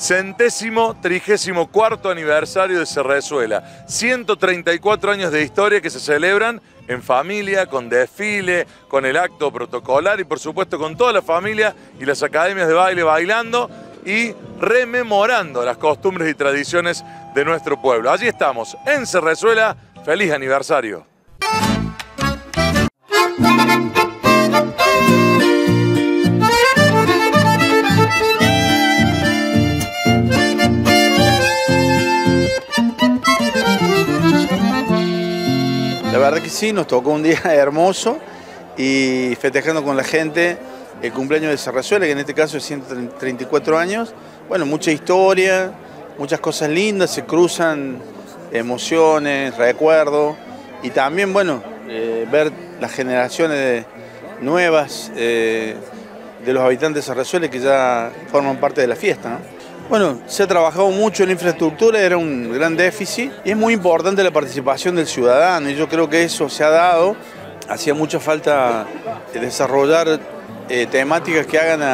134º aniversario de Cerrezuela. 134 años de historia que se celebran en familia, con desfile, con el acto protocolar y por supuesto con toda la familia y las academias de baile bailando y rememorando las costumbres y tradiciones de nuestro pueblo. Allí estamos, en Cerrezuela. ¡Feliz aniversario! La verdad que sí, nos tocó un día hermoso y festejando con la gente el cumpleaños de Cerrezuela, que en este caso es 134 años. Bueno, mucha historia, muchas cosas lindas, se cruzan emociones, recuerdos y también, bueno, ver las generaciones nuevas de los habitantes de Cerrezuela que ya forman parte de la fiesta, ¿no? Bueno, se ha trabajado mucho en la infraestructura, era un gran déficit y es muy importante la participación del ciudadano y yo creo que eso se ha dado. Hacía mucha falta desarrollar temáticas que hagan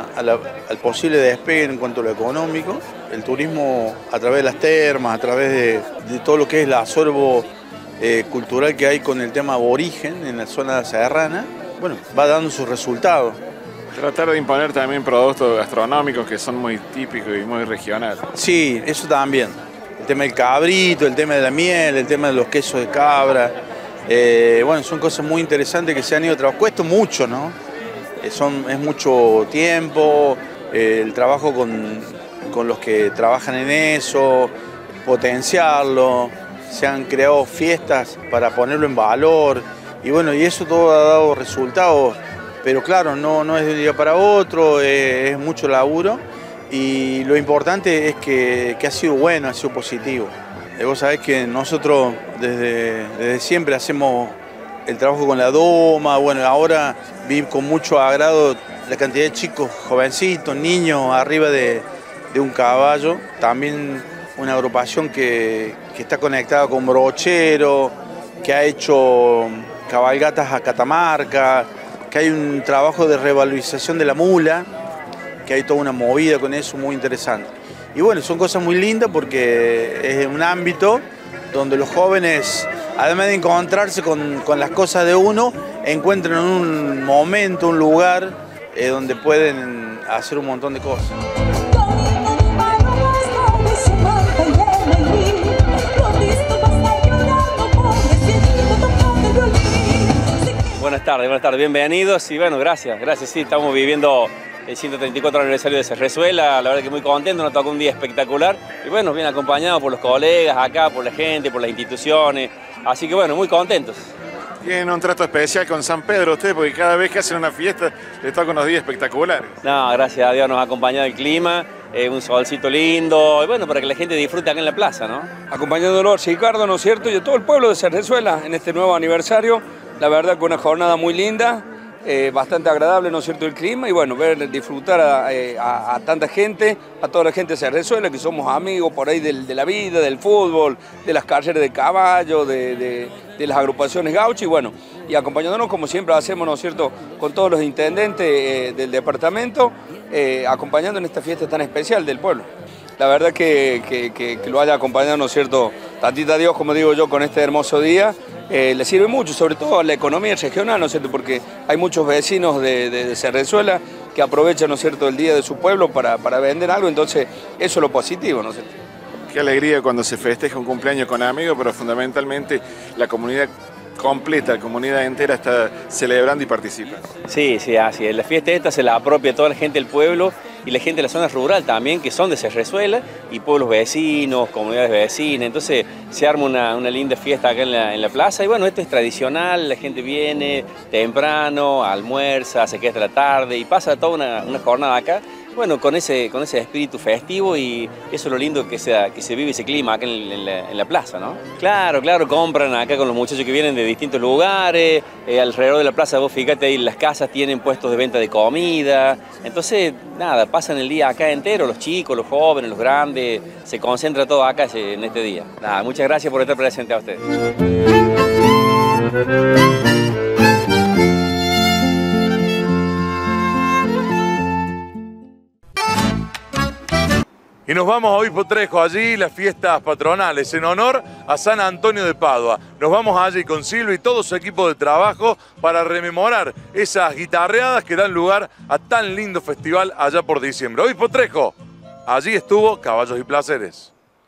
al posible despegue en cuanto a lo económico. El turismo a través de las termas, a través de todo lo que es el acervo cultural que hay con el tema aborigen en la zona serrana, bueno, va dando sus resultados. Tratar de imponer también productos gastronómicos que son muy típicos y muy regionales. Sí, eso también. El tema del cabrito, el tema de la miel, el tema de los quesos de cabra. Bueno, son cosas muy interesantes que se han ido trabajando. Cuesta mucho, ¿no? Es mucho tiempo, el trabajo con los que trabajan en eso, potenciarlo. Se han creado fiestas para ponerlo en valor. Y bueno, y eso todo ha dado resultados. Pero claro, no es de un día para otro, es mucho laburo y lo importante es que ha sido bueno, ha sido positivo. Vos sabés que nosotros desde siempre hacemos el trabajo con la doma, bueno, ahora vi con mucho agrado la cantidad de chicos, jovencitos, niños arriba de un caballo, también una agrupación que está conectada con brochero, que ha hecho cabalgatas a Catamarca, que hay un trabajo de revalorización de la mula, que hay toda una movida con eso muy interesante. Y bueno, son cosas muy lindas porque es un ámbito donde los jóvenes, además de encontrarse con las cosas de uno, encuentran un momento, un lugar donde pueden hacer un montón de cosas. Buenas tardes, bienvenidos y bueno, gracias, sí, estamos viviendo el 134 aniversario de Cerrezuela, la verdad que muy contento, nos tocó un día espectacular y bueno, bien acompañados por los colegas acá, por la gente, por las instituciones, así que bueno, muy contentos. Tienen un trato especial con San Pedro ustedes porque cada vez que hacen una fiesta les toca unos días espectaculares. No, gracias a Dios nos ha acompañado el clima, un solcito lindo y bueno, para que la gente disfrute acá en la plaza, ¿no? Acompañándolo a Ricardo, ¿no es cierto? Y a todo el pueblo de Cerrezuela en este nuevo aniversario. La verdad que una jornada muy linda, bastante agradable, ¿no es cierto?, el clima y bueno, disfrutar a tanta gente, a toda la gente de Cerrezuela, que somos amigos por ahí de la vida, del fútbol, de las carreras de caballo, de las agrupaciones gauchas y bueno, y acompañándonos como siempre hacemos, ¿no es cierto?, con todos los intendentes del departamento, acompañando en esta fiesta tan especial del pueblo. La verdad que lo haya acompañado, ¿no es cierto?, tantita Dios, como digo yo, con este hermoso día, le sirve mucho, sobre todo a la economía regional, ¿no es cierto?, porque hay muchos vecinos de Cerrezuela que aprovechan, ¿no es cierto?, el día de su pueblo para vender algo, entonces eso es lo positivo, ¿no es cierto? Qué alegría cuando se festeja un cumpleaños con amigos, pero fundamentalmente la comunidad completa, la comunidad entera está celebrando y participa. Sí, así es. La fiesta esta se la apropia toda la gente del pueblo y la gente de la zona rural también, que son de Cerrezuela, y pueblos vecinos, comunidades vecinas. Entonces se arma una linda fiesta acá en la plaza y bueno, esto es tradicional, la gente viene temprano, almuerza, se queda hasta la tarde y pasa toda una jornada acá. Bueno, con ese espíritu festivo y eso es lo lindo que se vive ese clima acá en la plaza, ¿no? Claro, compran acá con los muchachos que vienen de distintos lugares, alrededor de la plaza, vos fíjate ahí, las casas tienen puestos de venta de comida, entonces, nada, pasan el día acá entero, los chicos, los jóvenes, los grandes, se concentra todo acá en este día. Nada, muchas gracias por estar presente a ustedes. Y nos vamos a Obispo Trejo, allí las fiestas patronales en honor a San Antonio de Padua. Nos vamos allí con Silvia y todo su equipo de trabajo para rememorar esas guitarreadas que dan lugar a tan lindo festival allá por diciembre. Obispo Trejo, allí estuvo Caballos y Placeres.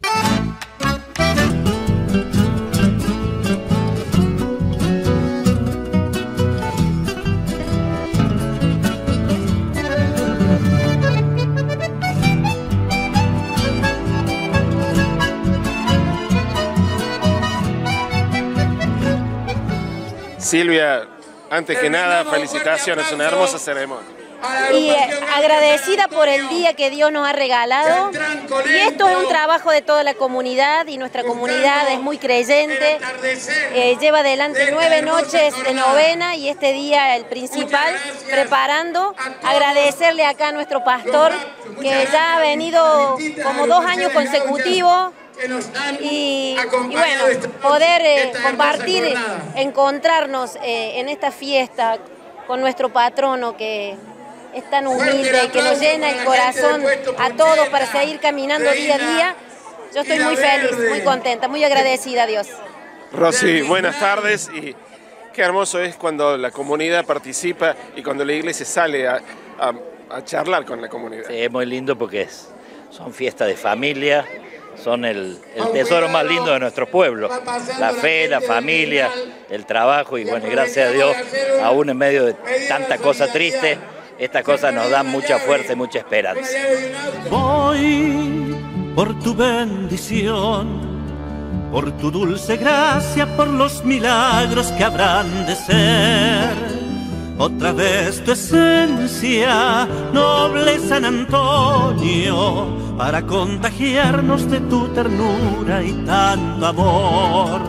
Silvia, antes que nada, felicitaciones, una hermosa ceremonia. Y agradecida por el día que Dios nos ha regalado. Y esto es un trabajo de toda la comunidad y nuestra comunidad es muy creyente. Lleva adelante 9 noches de novena y este día el principal preparando. Agradecerle acá a nuestro pastor que ya ha venido como 2 años consecutivos. Y bueno, poder compartir, encontrarnos en esta fiesta con nuestro patrono que es tan humilde, que nos llena el corazón a todos para seguir caminando día a día. Yo estoy muy feliz, muy contenta, muy agradecida a Dios. Rosy, buenas tardes y qué hermoso es cuando la comunidad participa y cuando la iglesia sale a charlar con la comunidad. Sí, es muy lindo porque son fiestas de familia. Son el tesoro más lindo de nuestro pueblo, la fe, la familia, el trabajo y bueno, gracias a Dios, aún en medio de tanta cosa triste, estas cosas nos dan mucha fuerza y mucha esperanza. Voy por tu bendición, por tu dulce gracia, por los milagros que habrán de ser. Otra vez tu esencia, noble San Antonio, para contagiarnos de tu ternura y tanto amor.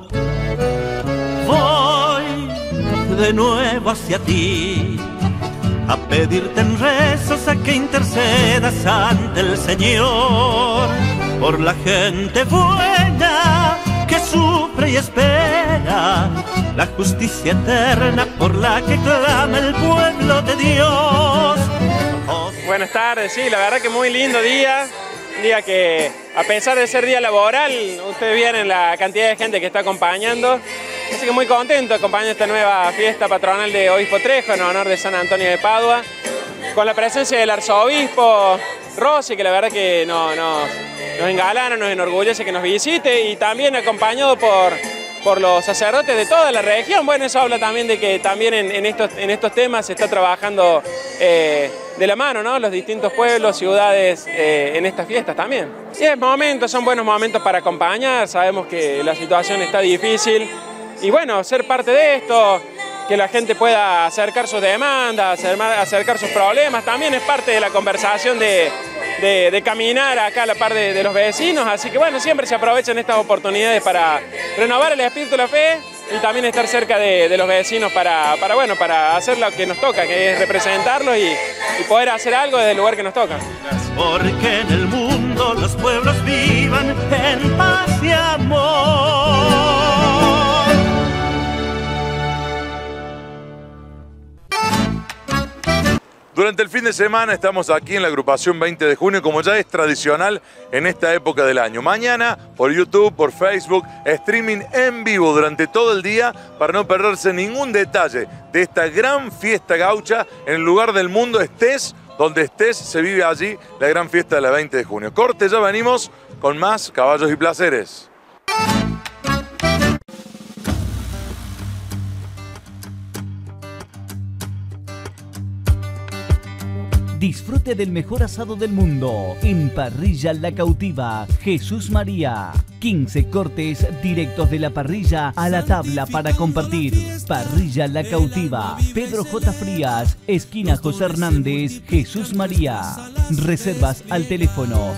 Voy de nuevo hacia ti, a pedirte en rezos a que intercedas ante el Señor, por la gente buena que sufre y espera la justicia eterna por la que clama el pueblo de Dios. Buenas tardes, sí, la verdad que muy lindo día, un día que a pesar de ser día laboral, ustedes vieron la cantidad de gente que está acompañando, así que muy contento de acompañar esta nueva fiesta patronal de Obispo Trejo en honor de San Antonio de Padua, con la presencia del arzobispo Rossi, que la verdad que nos engalana, nos enorgullece que nos visite, y también acompañado por los sacerdotes de toda la región. Bueno, eso habla también de que también en estos temas se está trabajando de la mano, ¿no? Los distintos pueblos, ciudades en estas fiestas también. Y son buenos momentos para acompañar, sabemos que la situación está difícil y bueno, ser parte de esto, que la gente pueda acercar sus demandas, acercar sus problemas, también es parte de la conversación de caminar acá a la par de los vecinos, así que bueno, siempre se aprovechan estas oportunidades para renovar el espíritu de la fe y también estar cerca de los vecinos para hacer lo que nos toca, que es representarlos y poder hacer algo desde el lugar que nos toca. Porque en el mundo los pueblos vivan en paz y amor. Durante el fin de semana estamos aquí en la agrupación 20 de junio, como ya es tradicional en esta época del año. Mañana por YouTube, por Facebook, streaming en vivo durante todo el día para no perderse ningún detalle de esta gran fiesta gaucha en el lugar del mundo. Estés donde estés, se vive allí la gran fiesta de la 20 de junio. Corte, ya venimos con más Caballos y Placeres. Disfrute del mejor asado del mundo en Parrilla La Cautiva Jesús María. 15 cortes directos de la parrilla a la tabla para compartir. Parrilla La Cautiva, Pedro J. Frías, esquina José Hernández, Jesús María. Reservas al teléfono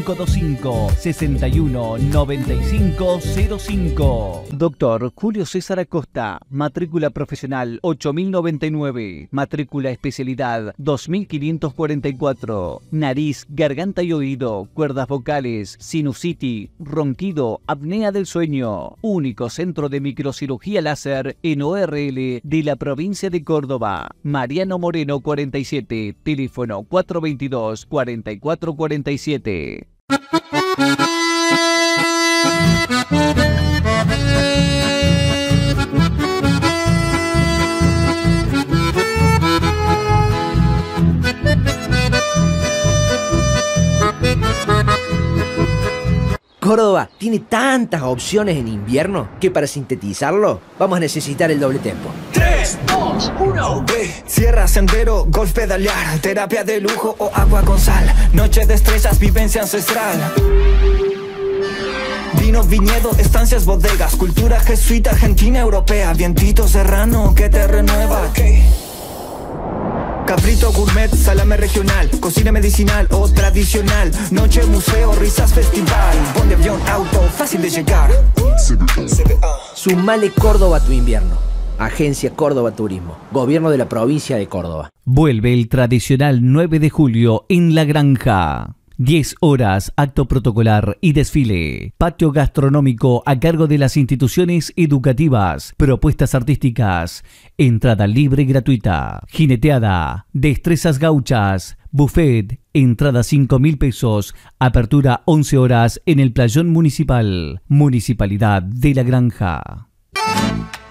3525-619505. Doctor Julio César Acosta, matrícula profesional 8099, matrícula especialidad 2544, nariz, garganta y oído, cuerdas vocales, sinusitis, ronquido oído, apnea del sueño. Único centro de microcirugía láser en ORL de la provincia de Córdoba. Mariano Moreno 47, teléfono 422-4447. Córdoba tiene tantas opciones en invierno que para sintetizarlo vamos a necesitar el doble tempo. 3, 2, 1. Sierra, sendero, golf, pedalear, terapia de lujo o agua con sal, noche de estrellas, vivencia ancestral. Vino, viñedo, estancias, bodegas, cultura jesuita, argentina, europea, vientito serrano que te renueva. Cabrito, gourmet, salame regional, cocina medicinal o tradicional, noche, museo, risas, festival, bon de avión, auto, fácil de llegar. Sumale Córdoba a tu invierno. Agencia Córdoba Turismo, Gobierno de la provincia de Córdoba. Vuelve el tradicional 9 de julio en La Granja. 10 horas, acto protocolar y desfile. Patio gastronómico a cargo de las instituciones educativas. Propuestas artísticas. Entrada libre y gratuita. Jineteada. Destrezas gauchas. Buffet. Entrada 5.000 pesos. Apertura 11 horas en el Playón Municipal. Municipalidad de La Granja.